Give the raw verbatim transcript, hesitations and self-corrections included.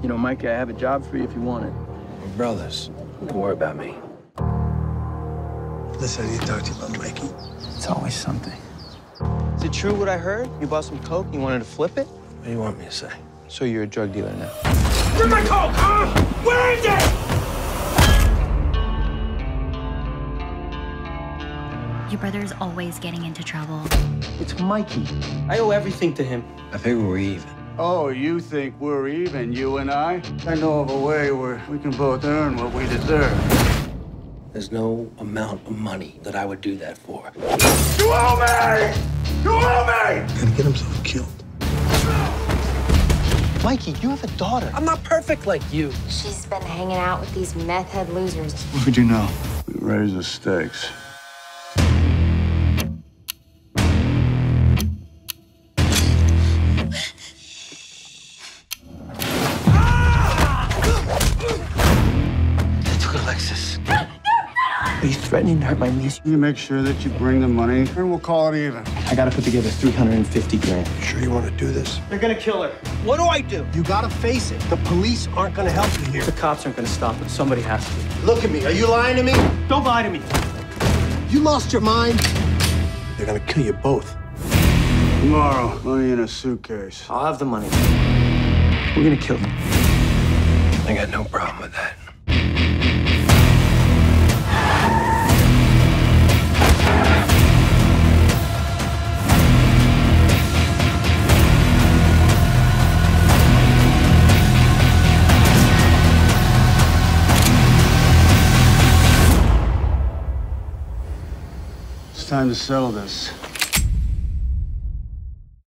You know, Mikey, I have a job for you if you want it. We're brothers. Don't worry about me. Listen, I need to talk to you about Mikey. It's always something. Is it true what I heard? You bought some coke and you wanted to flip it? What do you want me to say? So you're a drug dealer now. Where's my coke, huh? Where is it? Your brother's always getting into trouble. It's Mikey. I owe everything to him. I figure we're even. Oh, you think we're even, you and I? I know of a way where we can both earn what we deserve. There's no amount of money that I would do that for. You owe me! You owe me! Gonna get himself killed. Mikey, you have a daughter. I'm not perfect like you. She's been hanging out with these meth head losers. What would you know? We raise the stakes. Are you threatening to hurt my niece? You make sure that you bring the money, and we'll call it even. I gotta put together three hundred fifty grand. You sure you want to do this? They're gonna kill her. What do I do? You gotta face it. The police aren't gonna help you here. The cops aren't gonna stop it. Somebody has to. Look at me. Are you lying to me? Don't lie to me. You lost your mind? They're gonna kill you both. Tomorrow, money in a suitcase. I'll have the money. We're gonna kill them. I got no problem with that. It's time to settle this.